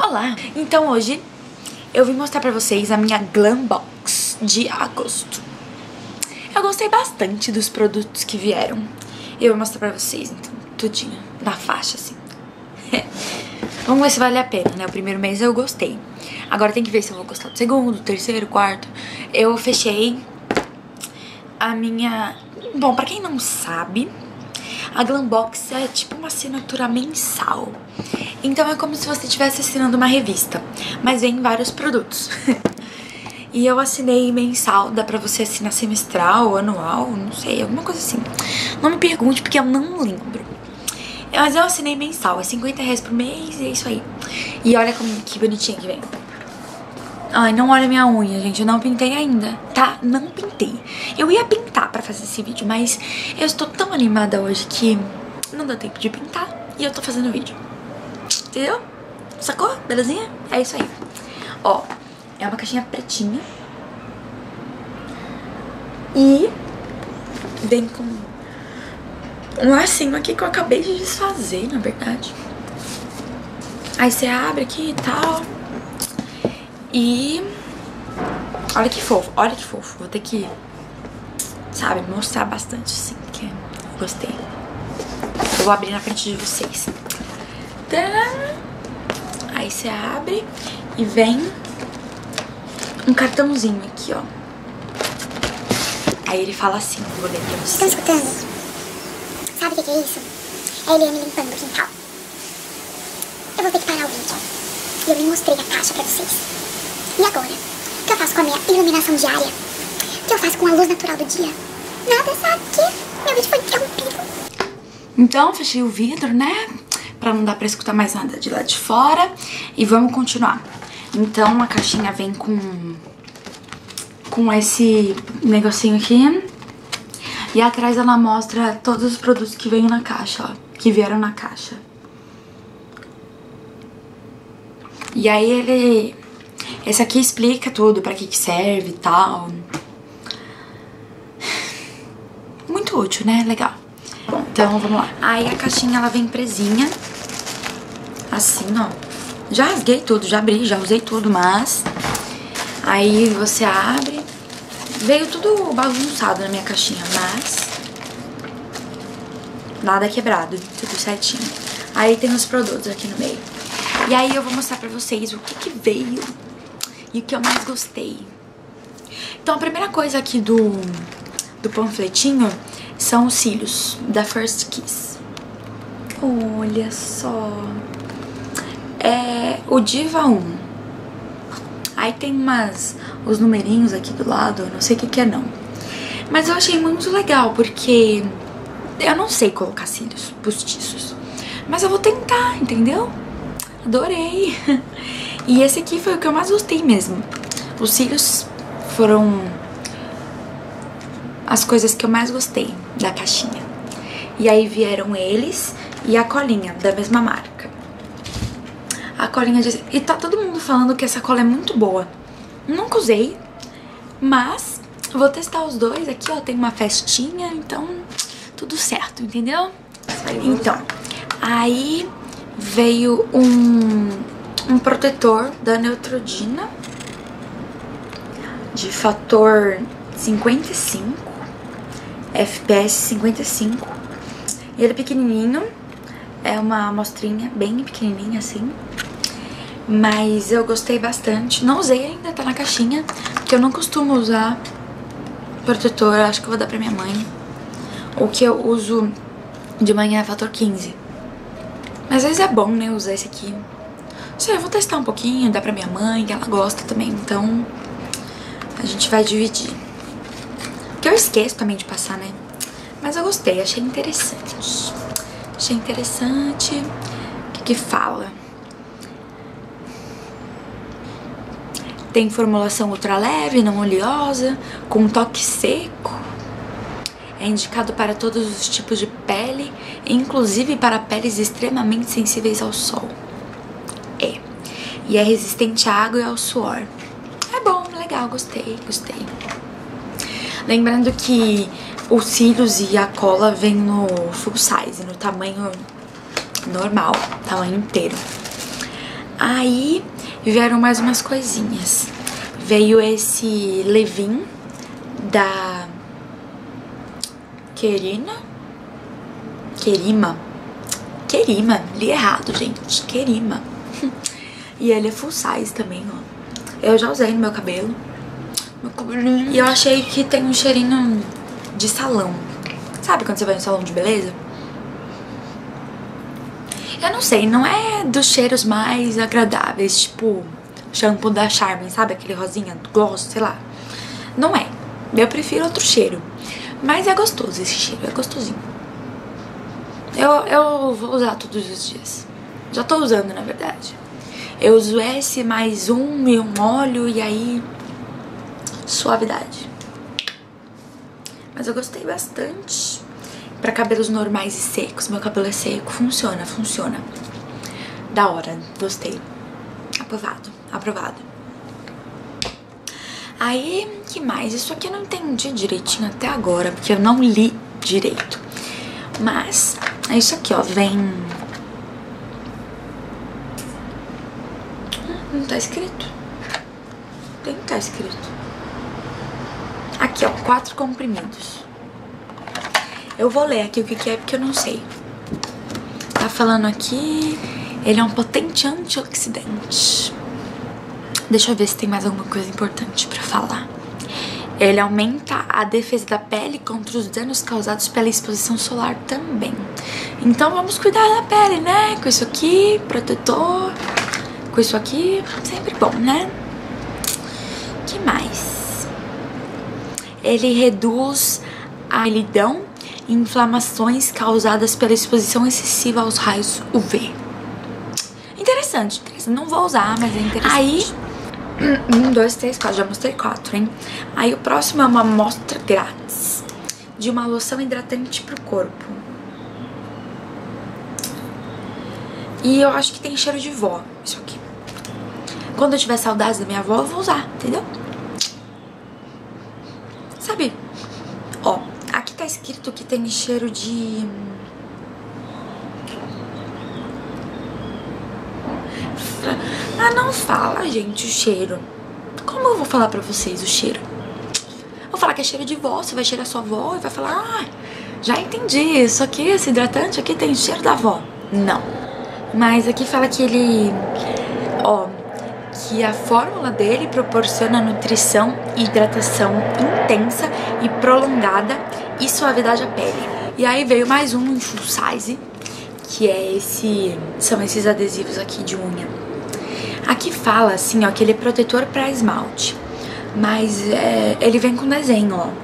Olá! Então hoje eu vim mostrar pra vocês a minha Glam Box de agosto. Eu gostei bastante dos produtos que vieram. Eu vou mostrar pra vocês, então, tudinho, na faixa, assim. Vamos ver se vale a pena, né? O primeiro mês eu gostei. Agora tem que ver se eu vou gostar do segundo, terceiro, quarto. Eu fechei a minha... Bom, pra quem não sabe, a Glam Box é tipo uma assinatura mensal. Então é como se você estivesse assinando uma revista, mas vem vários produtos. E eu assinei mensal, dá pra você assinar semestral, anual, não sei, alguma coisa assim. Não me pergunte porque eu não lembro. Mas eu assinei mensal, é R$50 por mês e é isso aí. E olha como, que bonitinha que vem. Ai, não olha minha unha, gente, eu não pintei ainda, tá? Não pintei. Eu ia pintar pra fazer esse vídeo, mas eu estou tão animada hoje que não dá tempo de pintar e eu tô fazendo vídeo. Entendeu? Sacou? Belezinha? É isso aí. Ó, é uma caixinha pretinha. E vem com um lacinho aqui que eu acabei de desfazer, na verdade. Aí você abre aqui e tal. E olha que fofo, olha que fofo. Vou ter que, sabe, mostrar bastante assim, porque eu gostei. Eu vou abrir na frente de vocês. Aí você abre e vem um cartãozinho aqui, ó. Aí ele fala assim, vou ler pra vocês. Estão escutando? Sabe o que é isso? É a Eliane limpando o quintal. Eu vou ter que parar o vídeo. E eu nem mostrei a caixa pra vocês. E agora? O que eu faço com a minha iluminação diária? O que eu faço com a luz natural do dia? Nada, sabe o quê? Meu vídeo foi interrompido. Então, fechei o vidro, né? Pra não dar pra escutar mais nada de lá de fora. E vamos continuar. Então, a caixinha vem com esse negocinho aqui. E atrás ela mostra todos os produtos que vêm na caixa, ó. Que vieram na caixa. E aí ele... Esse aqui explica tudo, pra que serve e tal. Muito útil, né? Legal. Bom, então vamos lá. Aí a caixinha, ela vem presinha. Assim, ó. Já rasguei tudo, já abri, já usei tudo, mas... Aí você abre. Veio tudo bagunçado na minha caixinha, mas... Nada quebrado, tudo certinho. Aí tem os produtos aqui no meio. E aí eu vou mostrar pra vocês o que veio e o que eu mais gostei. Então a primeira coisa aqui do panfletinho são os cílios da First Kiss. Olha só. É o Diva 1. Aí tem os numerinhos aqui do lado, eu não sei o que é não. Mas eu achei muito legal, porque eu não sei colocar cílios postiços. Mas eu vou tentar, entendeu? Adorei. E esse aqui foi o que eu mais gostei mesmo. Os cílios foram as coisas que eu mais gostei da caixinha. E aí vieram eles e a colinha da mesma marca. A colinha de... E tá todo mundo falando que essa cola é muito boa. Nunca usei, mas vou testar os dois. Aqui, ó, tem uma festinha, então tudo certo, entendeu? Então, aí veio um protetor da Neutrogena de fator 55, FPS 55. Ele é pequenininho, é uma amostrinha bem pequenininha assim, mas eu gostei bastante. Não usei ainda, tá na caixinha, porque eu não costumo usar protetor, acho que eu vou dar pra minha mãe. O que eu uso de manhã é fator 15. Mas às vezes é bom, né, usar esse aqui. Não sei, eu vou testar um pouquinho, dá pra minha mãe, que ela gosta também, então a gente vai dividir. Porque eu esqueço também de passar, né? Mas eu gostei, achei interessante. Achei interessante. O que fala? Tem formulação ultra leve, não oleosa, com toque seco. É indicado para todos os tipos de pele, inclusive para peles extremamente sensíveis ao sol. E é resistente à água e ao suor. É bom, legal, gostei. Lembrando que os cílios e a cola vem no full size, no tamanho normal, tamanho inteiro. Aí vieram mais umas coisinhas. Veio esse leave-in da Kerima, li errado, gente. Kerima. E ele é full size também, ó. Eu já usei no meu cabelo. E eu achei que tem um cheirinho de salão. Sabe quando você vai no salão de beleza? Eu não sei, não é dos cheiros mais agradáveis, tipo shampoo da Charmin, sabe? Aquele rosinha, gloss, sei lá. Não é. Eu prefiro outro cheiro. Mas é gostoso esse cheiro, é gostosinho. Eu vou usar todos os dias. Já tô usando, na verdade. Eu uso esse mais um e um óleo e aí... suavidade. Mas eu gostei bastante. Pra cabelos normais e secos, meu cabelo é seco, funciona. Da hora, gostei. Aprovado. Aí, que mais? Isso aqui eu não entendi direitinho até agora, porque eu não li direito. Mas, é isso aqui, ó, vem... Não tá escrito. Tem que tá escrito. Aqui, ó, 4 comprimidos. Eu vou ler aqui o que é, porque eu não sei. Tá falando aqui... Ele é um potente antioxidante. Deixa eu ver se tem mais alguma coisa importante pra falar. Ele aumenta a defesa da pele contra os danos causados pela exposição solar também. Então vamos cuidar da pele, né? Com isso aqui, protetor. Com isso aqui, sempre bom, né? Que mais? Ele reduz a amidão e inflamações causadas pela exposição excessiva aos raios UV. Interessante. Não vou usar, mas é interessante. Aí, 1, 2, 3, 4. Já mostrei 4, hein? Aí o próximo é uma amostra grátis de uma loção hidratante pro corpo. E eu acho que tem cheiro de vó, isso aqui. Quando eu tiver saudades da minha avó, eu vou usar, entendeu? Sabe? Ó, aqui tá escrito que tem cheiro de... Ah, não fala, gente, o cheiro. Como eu vou falar pra vocês o cheiro? Vou falar que é cheiro de vó, você vai cheirar sua avó e vai falar: ah, já entendi, isso aqui, esse hidratante aqui tem cheiro da avó. Não. Mas aqui fala que ele... Ó, que a fórmula dele proporciona nutrição e hidratação intensa e prolongada e suavidade à pele. E aí veio mais um em full size, que é esse... São esses adesivos aqui de unha. Aqui fala assim, ó, que ele é protetor pra esmalte. Mas ele vem com desenho, ó.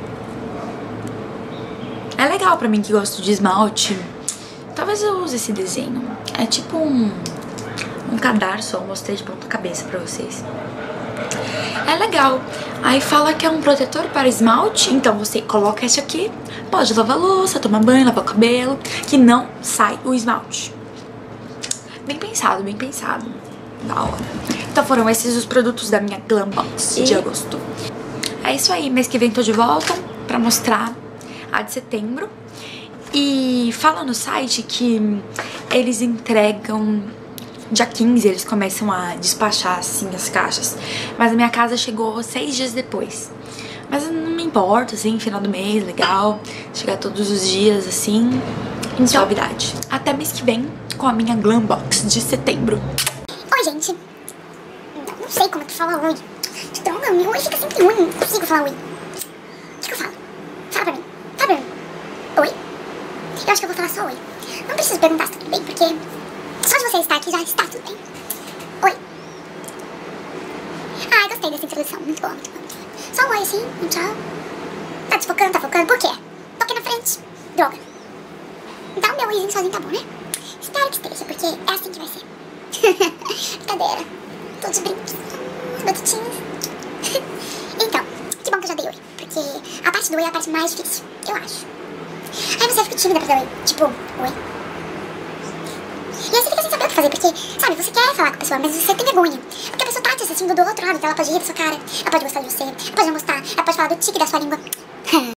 É legal pra mim que gosto de esmalte. Talvez eu use esse desenho. É tipo um cadarço, eu mostrei de ponta cabeça pra vocês. É legal. Aí fala que é um protetor para esmalte. Então você coloca esse aqui, pode lavar a louça, tomar banho, lavar o cabelo, que não sai o esmalte. Bem pensado, bem pensado. Da hora. Então foram esses os produtos da minha Glam Box de agosto. É isso aí, mês que vem tô de volta pra mostrar a de setembro. E fala no site que eles entregam dia 15, eles começam a despachar assim as caixas. Mas a minha casa chegou 6 dias depois. Mas não me importa, assim, final do mês, legal. Chegar todos os dias, assim, em suavidade. Até mês que vem com a minha Glam Box de setembro. Oi, gente. Não sei como que fala oi. Que droga, meu oi fica sempre ruim. Não consigo falar oi. O que eu falo? Fala pra mim. Oi? Eu acho que eu vou falar só oi. Não preciso perguntar se tá tudo bem, porque só de você estar aqui já está tudo bem. Oi. Ai, gostei dessa introdução. Muito boa, muito boa. Só um oi assim, um tchau. Tá desfocando, tá focando? Por quê? Tô aqui na frente. Droga. Dá o meu oizinho sozinho, tá bom, né? Espero que esteja, porque é assim que vai ser. Brincadeira. Tô de brinquinho. Batutinhas. Então, que bom que eu já dei oi. Porque a parte do oi é a parte mais difícil, eu acho. Aí você fica tímida pra dar oi. Tipo, oi. E aí você fica sem saber o que fazer, porque, sabe, você quer falar com a pessoa, mas você tem vergonha. Porque a pessoa tá te assistindo do outro lado, então ela pode rir da sua cara, ela pode gostar de você, ela pode não gostar, ela pode falar do tique da sua língua.